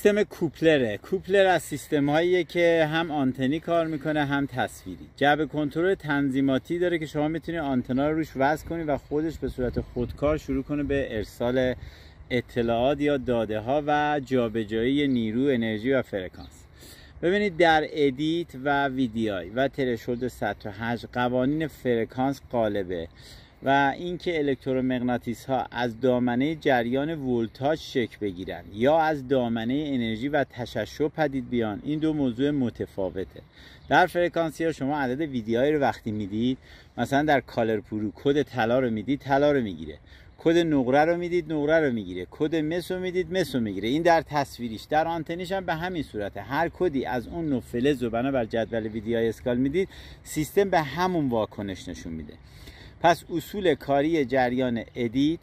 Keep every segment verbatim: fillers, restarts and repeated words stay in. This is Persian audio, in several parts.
سیستم کوپلره. کوپلر از سیستم هاییه که هم آنتنی کار میکنه هم تصویری. جعبه کنترل تنظیماتی داره که شما میتونید آنتنا رو روش وصل کنید و خودش به صورت خودکار شروع کنه به ارسال اطلاعات یا داده ها و جابجایی نیرو، انرژی و فرکانس. ببینید در ادیت و ویدیوی و ترشولد سطح و حجم قوانین فرکانس غالبه و اینکه الکترومغناطیس ها از دامنه جریان ولتاژ شکل بگیرن یا از دامنه انرژی و تشعشع پدید بیان، این دو موضوع متفاوته. در فرکانسی ها شما عدد ویدیوهایی رو وقتی میدید، مثلا در کالر پرو کد طلا رو میدید، طلا رو میگیره. کد نقره رو میدید، نقره رو میگیره. کد مس رو میدید، مس رو میگیره. این در تصویریش. در آنتنیش هم به همین صورته. هر کدی از اون نوع فلز رو بنابر جدول ویدیوهای اسکال میدید، سیستم به همون واکنش نشون میده. پس اصول کاری جریان ادیت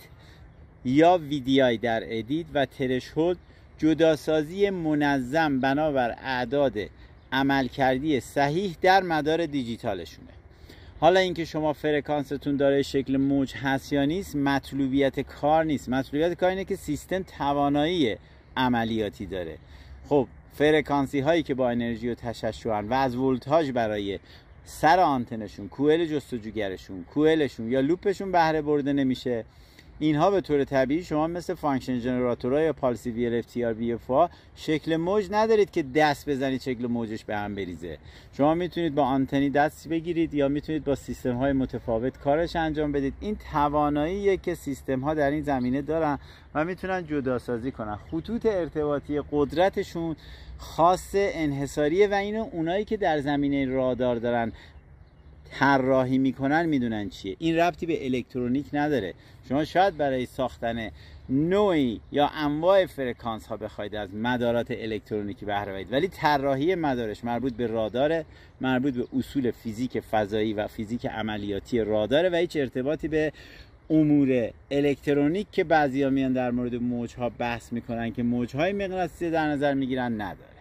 یا ویدیوی در ادیت و ترشولد جداسازی منظم بنابر اعداد عملکردی صحیح در مدار دیجیتالشونه. حالا اینکه شما فرکانستون داره شکل موج هست یا نیست مطلوبیت کار نیست. مطلوبیت کار اینه که سیستم توانایی عملیاتی داره. خب فرکانسی هایی که با انرژی و تشعشعن و از ولتاژ برای سر آنتنشون، کوئل جستجوگرشون، کوئلشون یا لوپشون بهره برده نمیشه، اینها به طور طبیعی شما مثل فانکشن جنراتورها یا پالسی وی ال اف تی آر بی اف ها شکل موج ندارید که دست بزنید شکل موجش به هم بریزه. شما میتونید با آنتنی دست بگیرید یا میتونید با سیستم های متفاوت کارش انجام بدید. این تواناییه که سیستم ها در این زمینه دارن و میتونن جداسازی کنن. خطوط ارتباطی قدرتشون خاص انحصاریه و اینو اونایی که در زمینه رادار دارن طراحی میکنن میدونن چیه. این ربطی به الکترونیک نداره. شما شاید برای ساختن نوعی یا انواع فرکانس ها بخواید از مدارات الکترونیکی بهره برید، ولی طراحی مدارش مربوط به راداره، مربوط به اصول فیزیک فضایی و فیزیک عملیاتی راداره و هیچ ارتباطی به امور الکترونیک که بعضیا میان در مورد موجها بحث میکنن که موجهای مغناطیسی در نظر میگیرن نداره.